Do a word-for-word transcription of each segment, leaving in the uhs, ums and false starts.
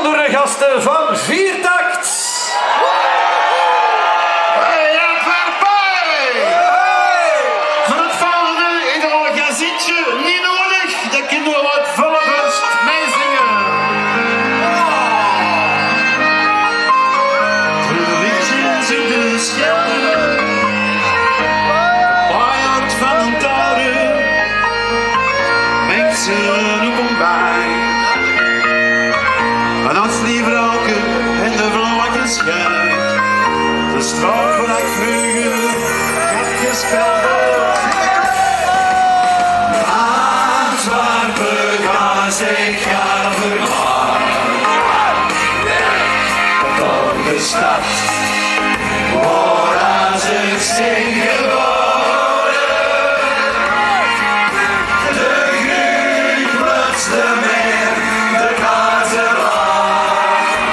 bijzondere gasten van Viertakt. Van het volgende in de orgazietje niet nodig, dat kunnen we wat volle borst meezingen. De liedjes in de Schelde, de paaiend van een touwen, mensen nu komt bij. En als die vrouwke en de vrouwke schijnt, de straat waar ik vroeger heb gespeeld. Ik ga vergaan door de stad waar ik zing geboren. De groen plotste meer, de kazelaan.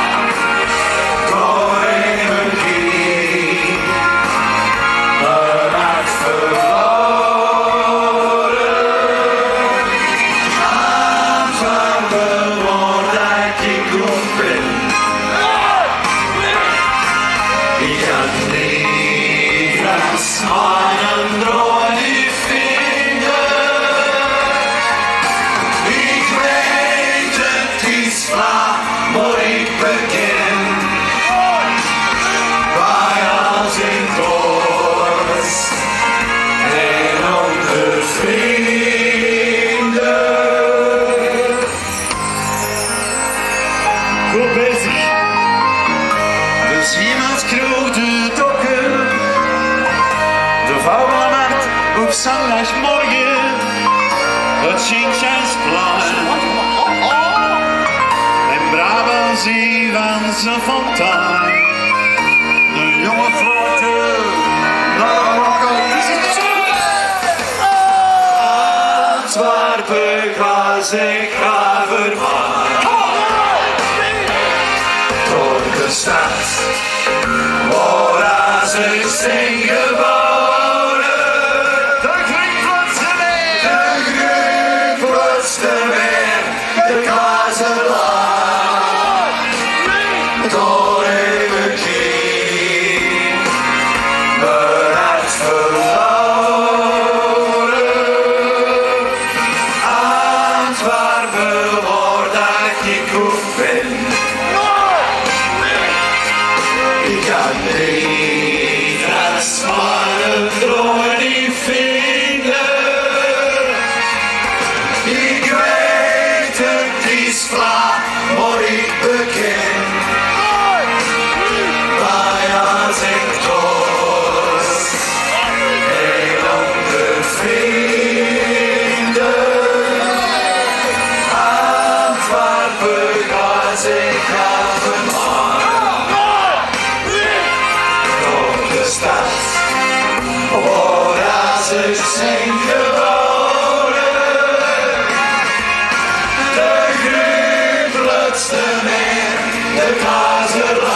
Door in mijn kie, mijn hart verloren. Ik had niet als een droom die vinden. Ik weet het is vlak, maar ik beken. Bij als in koers en onder vrienden. Goed bezig. Dus iemand kroeg de dokken, de vouwmarkt op zondagmorgen, het Sint-Jansplein. En Brabant zie van zijn fontein, de jonge vlotte naar Marokko. Antwerpen ga ik ga vermaken. Door de stad waar ik zing geboren. De groen plotste meer, De groen plotste meer, de kazelaan. Door in mijn kie, mijn hart verloren. Antwerpen waar ik ook ben. Ik kan niet als mijn droom die vinden. Ik weet het is vlak, maar ik beken. Bij als ik koos en onder vrienden. Antwerpen ga ik ga vermaken. De stad waar ik zing geboren. De groen plotste meer, de kazelaan.